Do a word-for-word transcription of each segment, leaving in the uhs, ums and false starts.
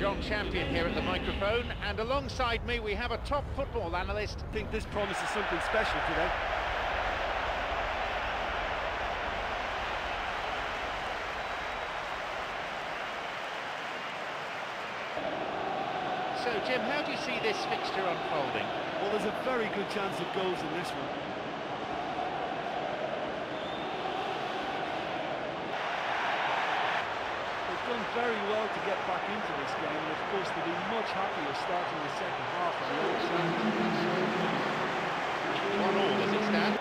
John Champion here at the microphone, and alongside me we have a top football analyst. I think this promises something special today. So, Jim, how do you see this fixture unfolding? Well, there's a very good chance of goals in this one. They've done very well to get back into this game, and of course they'll be much happier starting the second half of the Old Trafford. One all as it stands.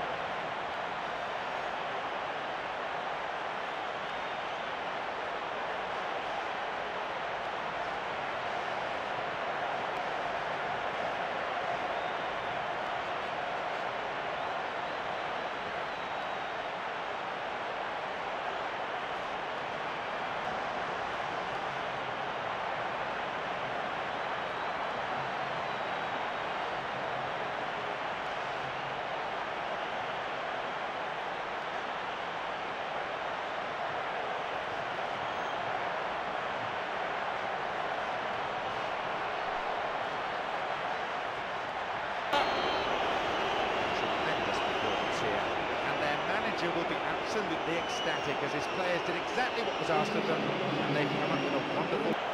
Will be absolutely ecstatic as his players did exactly what was asked of them, and they've come up with a wonderful